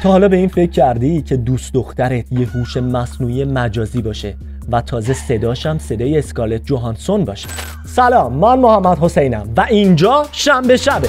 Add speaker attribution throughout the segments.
Speaker 1: تا حالا به این فکر کردی که دوست دخترت یه هوش مصنوعی مجازی باشه و تازه صداش هم صدای اسکارلت جوهانسون باشه؟ سلام، من محمد حسینم و اینجا شنبه شبه.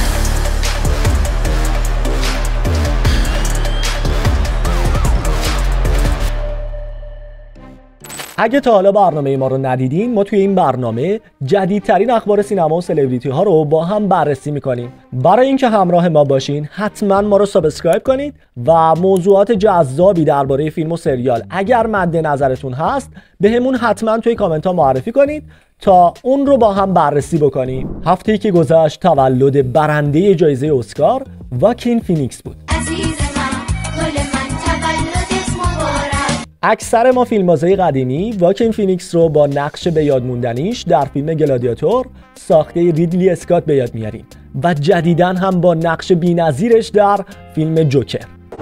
Speaker 1: اگه تا حالا برنامه ما رو ندیدین، ما توی این برنامه جدیدترین اخبار سینما و سلبریتی ها رو با هم بررسی میکنیم. برای اینکه همراه ما باشین حتما ما رو سابسکرایب کنید و موضوعات جذابی درباره فیلم و سریال اگر مد نظرتون هست بهمون حتما توی کامنت ها معرفی کنید تا اون رو با هم بررسی بکنیم. هفته‌ای که گذشت تولد برنده جایزه اسکار واکین فینیکس بود. اکثر ما فیلمبازای قدیمی واکین فینیکس رو با نقش به یاد موندنیش در فیلم گلادیاتور ساخته ریدلی اسکات به یاد میاریم و جدیداً هم با نقش بی‌نظیرش در فیلم جوکر.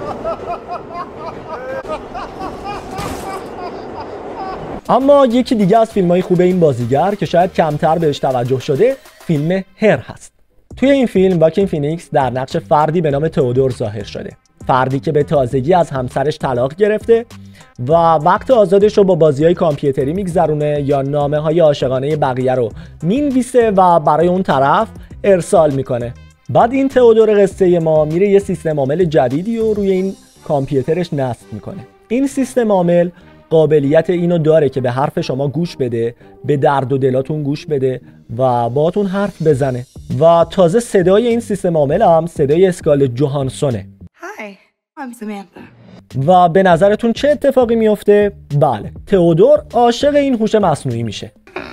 Speaker 1: اما یکی دیگه از فیلم‌های خوب این بازیگر که شاید کمتر بهش توجه شده فیلم هر هست. توی این فیلم واکین فینیکس در نقش فردی به نام تئودور ظاهر شده، فردی که به تازگی از همسرش طلاق گرفته و وقت آزادش رو با بازی‌های کامپیوتری میگذرونه یا نامه‌های عاشقانه بقیه رو مینویسه و برای اون طرف ارسال میکنه. بعد این تئودور قصه ما میره یه سیستم عامل جدیدی رو روی این کامپیوترش نصب میکنه. این سیستم عامل قابلیت اینو داره که به حرف شما گوش بده، به درد و دلاتون گوش بده و باهاتون حرف بزنه و تازه صدای این سیستم عامل هم صدای اسکارلت جوهانسونه.
Speaker 2: I'm Samantha.
Speaker 1: و به نظرتون چه اتفاقی میفته؟ بله، تئودور عاشق این هوش مصنوعی میشه.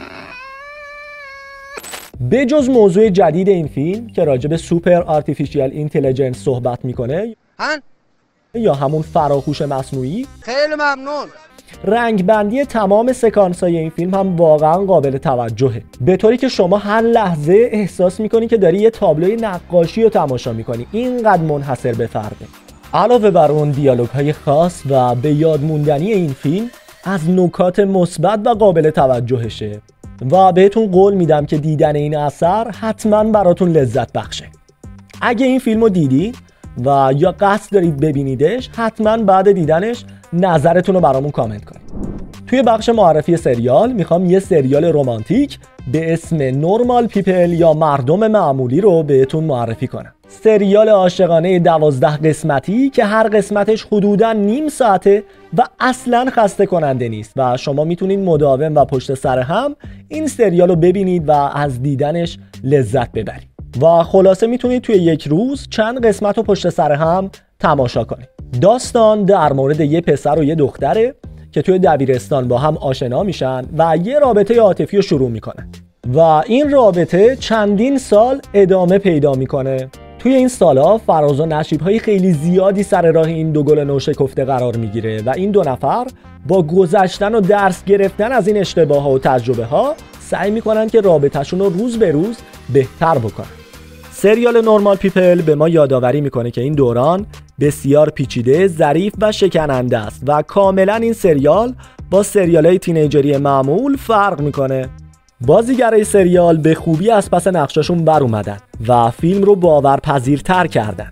Speaker 1: به جز موضوع جدید این فیلم که راجع به سوپر آرتفیشیال اینتلیجنس صحبت میکنه یا همون فراهوش مصنوعی،
Speaker 3: خیلی ممنون.
Speaker 1: رنگ بندی تمام سکانس های این فیلم هم واقعا قابل توجهه، به طوری که شما هر لحظه احساس میکنی که داری یه تابلوی نقاشی رو تماشا میکنی، اینقدر منحصر به فرده. علاوه بر اون دیالوگ های خاص و به یاد موندنی این فیلم از نکات مثبت و قابل توجهشه و بهتون قول میدم که دیدن این اثر حتما براتون لذت بخشه. اگه این فیلمو دیدید و یا قصد دارید ببینیدش، حتما بعد دیدنش نظرتون رو برامون کامنت کنید. توی بخش معرفی سریال میخوام یه سریال رمانتیک به اسم نورمال پیپل یا مردم معمولی رو بهتون معرفی کنم. سریال عاشقانه 12 قسمتی که هر قسمتش حدوداً نیم ساعته و اصلاً خسته کننده نیست و شما میتونید مداوم و پشت سر هم این سریال رو ببینید و از دیدنش لذت ببرید و خلاصه میتونید توی یک روز چند قسمت رو پشت سر هم تماشا کنید. داستان در مورد یه پسر و یه دختره که توی دبیرستان با هم آشنا میشن و یه رابطه عاطفی رو شروع میکنن و این رابطه چندین سال ادامه پیدا میکنه. توی این سالها فراز و نشیب‌های خیلی زیادی سر راه این دو گل نوشکفته قرار میگیره و این دو نفر با گذشتن و درس گرفتن از این اشتباه‌ها و تجربه‌ها سعی میکنن که رابطه‌شون رو روز به روز بهتر بکنن. سریال نورمال پیپل به ما یادآوری میکنه که این دوران بسیار پیچیده، ظریف و شکننده است و کاملا این سریال با سریال‌های تینیجری معمول فرق میکنه. بازیگرای سریال به خوبی از پس نقشاشون بر اومدن و فیلم رو باورپذیرتر کردن.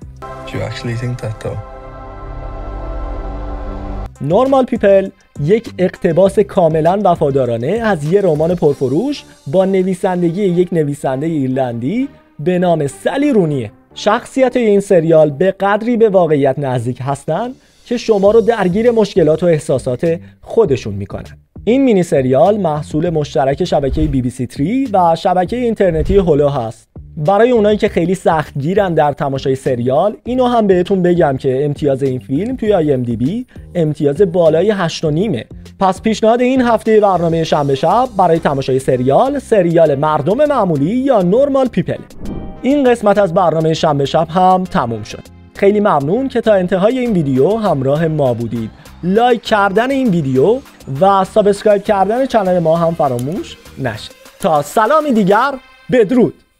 Speaker 1: نورمال پیپل یک اقتباس کاملا وفادارانه از یه رمان پرفروش با نویسندگی یک نویسنده ایرلندی به نام سالی رونیه. شخصیت این سریال به قدری به واقعیت نزدیک هستن که شما رو درگیر مشکلات و احساسات خودشون میکنن. این مینی سریال محصول مشترک شبکه BBC 3 و شبکه اینترنتی هولو هست. برای اونایی که خیلی سختگیرن در تماشای سریال، اینو هم بهتون بگم که امتیاز این فیلم توی IMDb امتیاز بالای 8.5. پس پیشنهاد این هفته برنامه شنبه شب برای تماشای سریال مردم معمولی یا نورمال پیپل. این قسمت از برنامه شنبه شب هم تموم شد. خیلی ممنون که تا انتهای این ویدیو همراه ما بودید. لایک کردن این ویدیو و سابسکرایب کردن کانال ما هم فراموش نشه. تا سلامی دیگر، بدرود.